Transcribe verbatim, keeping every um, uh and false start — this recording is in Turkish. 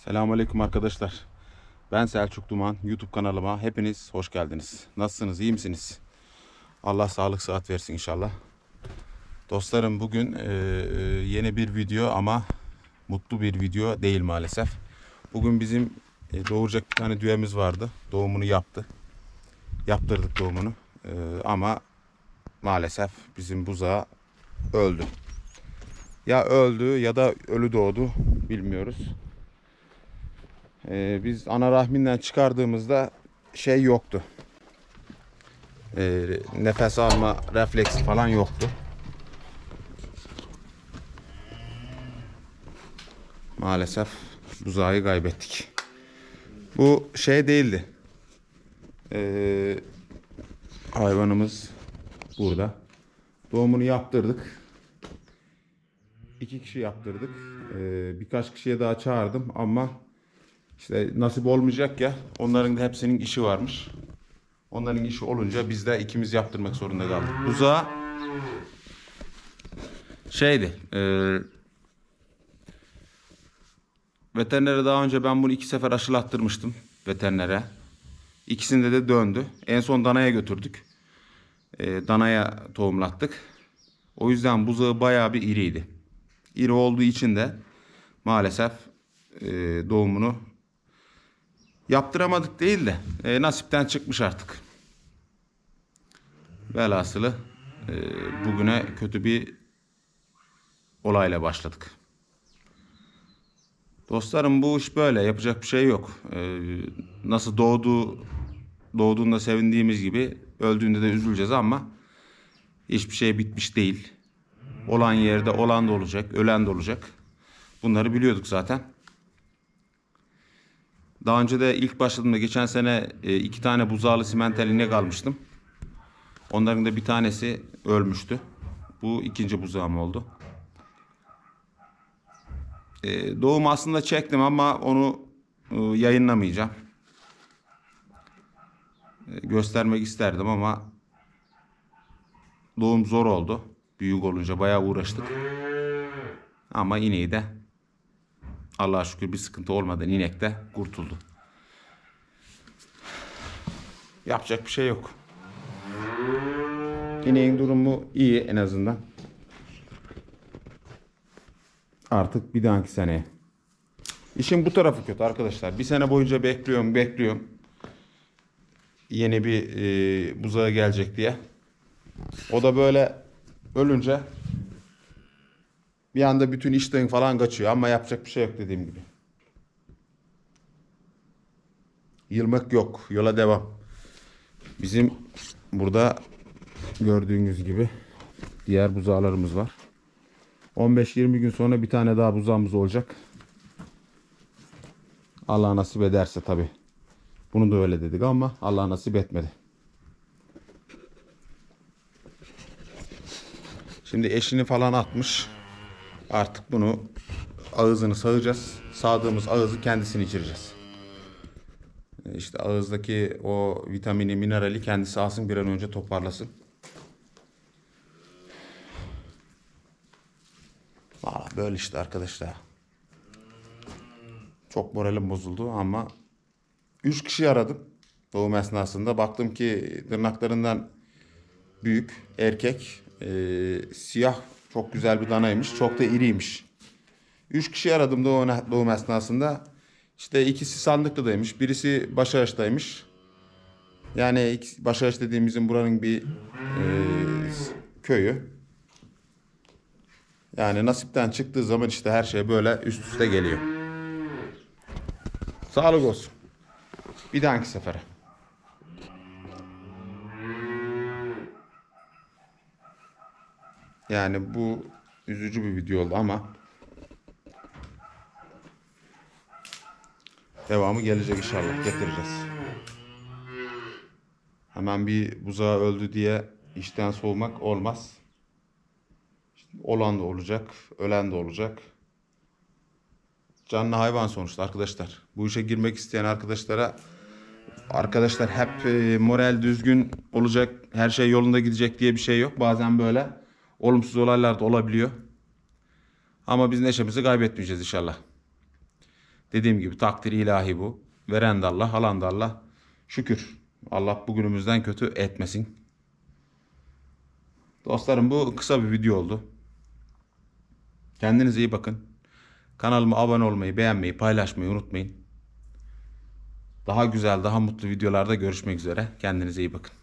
Selamünaleyküm arkadaşlar. Ben Selçuk Duman. YouTube kanalıma hepiniz hoş geldiniz. Nasılsınız? İyi misiniz? Allah sağlık sıhhat versin inşallah. Dostlarım bugün e, yeni bir video ama mutlu bir video değil maalesef. Bugün bizim e, doğuracak bir tane düğemiz vardı. Doğumunu yaptı. Yaptırdık doğumunu. E, ama maalesef bizim buzağı öldü. Ya öldü ya da ölü doğdu bilmiyoruz. Ee, biz ana rahminden çıkardığımızda şey yoktu. Ee, nefes alma refleksi falan yoktu. Maalesef buzağı kaybettik. Bu şey değildi. Ee, hayvanımız burada. Doğumunu yaptırdık. İki kişi yaptırdık. Ee, birkaç kişiye daha çağırdım ama İşte nasip olmayacak ya. Onların da hepsinin işi varmış. Onların işi olunca biz de ikimiz yaptırmak zorunda kaldık. Buzağı şeydi. E, veterinere daha önce ben bunu iki sefer aşılattırmıştım. Veterinere. İkisinde de döndü. En son danaya götürdük. E, danaya tohumlattık. O yüzden buzağı bayağı bir iriydi. İri olduğu için de maalesef e, doğumunu yaptıramadık değil de e, nasipten çıkmış artık. Velhasılı e, bugüne kötü bir olayla başladık. Dostlarım bu iş böyle. Yapacak bir şey yok. E, nasıl doğdu, doğduğunda sevindiğimiz gibi öldüğünde de üzüleceğiz ama hiçbir şey bitmiş değil. Olan yerde olan da olacak, ölen de olacak. Bunları biliyorduk zaten. Daha önce de ilk başladığımda geçen sene e, iki tane buzağlı simental inek almıştım. Onların da bir tanesi ölmüştü. Bu ikinci buzağım oldu. Ee, doğum aslında çektim ama onu e, yayınlamayacağım. E, göstermek isterdim ama doğum zor oldu. Büyük olunca bayağı uğraştık. Ama ineği de Allah'a şükür bir sıkıntı olmadan inek de kurtuldu. Yapacak bir şey yok. İneğin durumu iyi en azından. Artık bir dahaki seneye. İşin bu tarafı kötü arkadaşlar. Bir sene boyunca bekliyorum, bekliyorum. Yeni bir e, buzağı gelecek diye. O da böyle ölünce bir anda bütün iştahın falan kaçıyor. Ama yapacak bir şey yok dediğim gibi. Yılmak yok. Yola devam. Bizim burada gördüğünüz gibi diğer buzağlarımız var. on beş yirmi gün sonra bir tane daha buzağımız olacak. Allah nasip ederse tabi. Bunu da öyle dedik ama Allah nasip etmedi. Şimdi eşini falan atmış. Artık bunu ağzını sağacağız. Sağdığımız ağzı kendisini içireceğiz. İşte ağızdaki o vitamini, minerali kendisi alsın, bir an önce toparlasın. Valla böyle işte arkadaşlar. Çok moralim bozuldu ama üç kişi aradım doğum esnasında. Baktım ki tırnaklarından büyük, erkek, e, siyah, çok güzel bir danaymış. Çok da iriymiş. Üç kişi aradım doğum, doğum esnasında. İşte ikisi Sandıklı'daymış. Birisi Başayaş'taymış. Yani Başayaş dediğimizin buranın bir e, köyü. Yani nasipten çıktığı zaman işte her şey böyle üst üste geliyor. Sağlık olsun. Bir dahaki sefere. Yani bu üzücü bir video oldu ama devamı gelecek inşallah, getireceğiz. Hemen bir buzağı öldü diye işten soğumak olmaz. İşte olan da olacak, ölen de olacak. Canlı hayvan sonuçta arkadaşlar. Bu işe girmek isteyen arkadaşlara, arkadaşlar hep e, moral düzgün olacak, her şey yolunda gidecek diye bir şey yok. Bazen böyle olumsuz olaylar da olabiliyor. Ama biz neşemizi kaybetmeyeceğiz inşallah. Dediğim gibi takdir ilahi bu. Veren de Allah, alan da Allah. Şükür. Allah bugünümüzden kötü etmesin. Dostlarım, bu kısa bir video oldu. Kendinize iyi bakın. Kanalıma abone olmayı, beğenmeyi, paylaşmayı unutmayın. Daha güzel, daha mutlu videolarda görüşmek üzere. Kendinize iyi bakın.